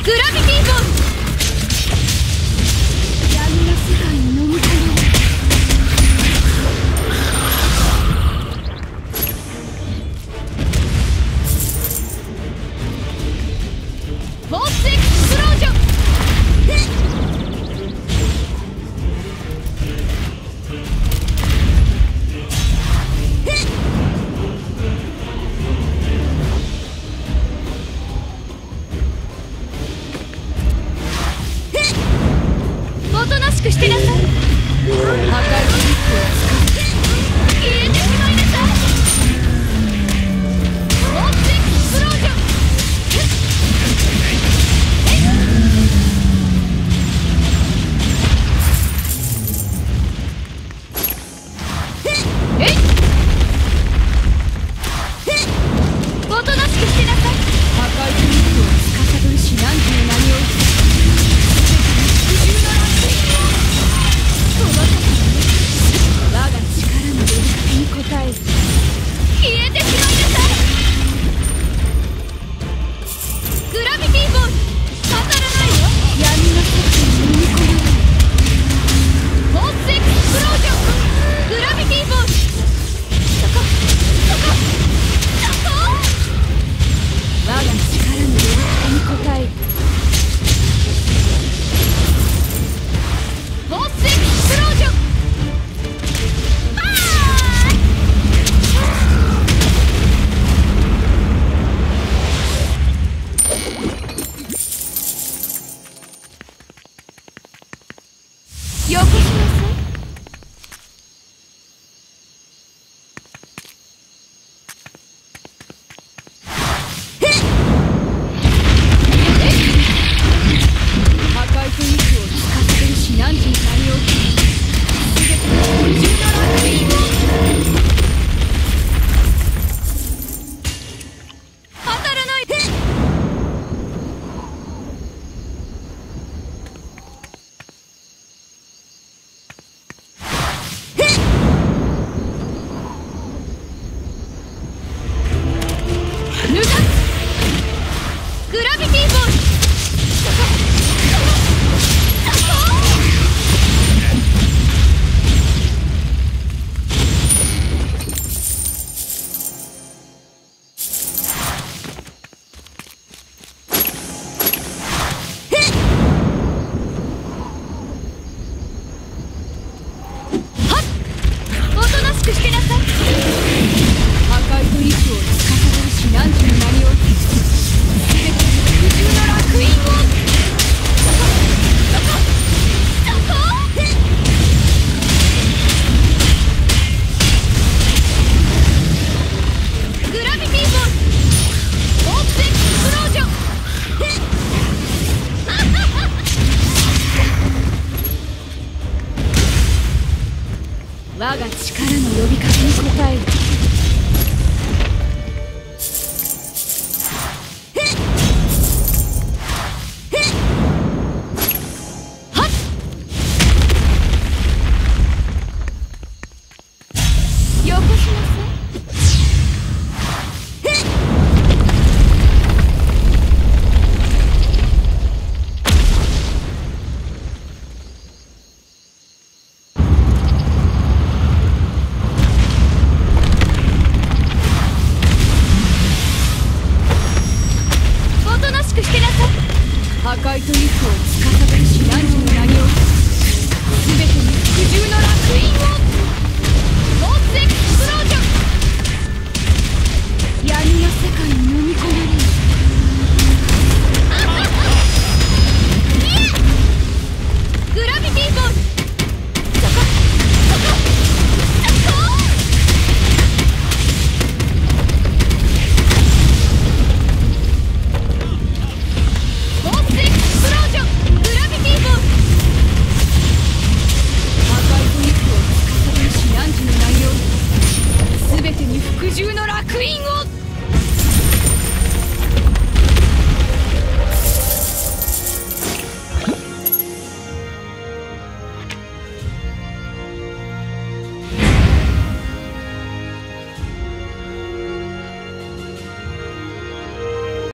グラビティボール。闇の世界に飲み込まれる。フォースエクスプロージョン。おとなしくしてなさい。破壊のリスクを消えてしまいなさい。フォースエクスプロージョン。おとなしくしてなさい。破壊のリスクを司る至難機の名において服従の楽園をその時我が力の呼びかけに応える。消えてしまいなさい。グラビティボール当たらないよ。闇の世界に飲み込まれる。フォースエクスプロージョン。グラビティボール。そこ我が力の呼びかけに応える。フォースエクスプロージョン。よこしなさい。破壊と意志を司る至難機になりおき、すべての不純な楽園を当たらないで。抜かすグラビティボール。おとなしくしてなさい。破壊と意志を司る至難機の名において全ての服従の楽園をグラビティボール。フォースエクスプロージョン。我が力の呼びかけに応える。よこしなさい。おとなしくしてなさい。破壊と意志を司る至難機の名において全てに服従の楽園を。フォースエクスプロージョン。闇の世界に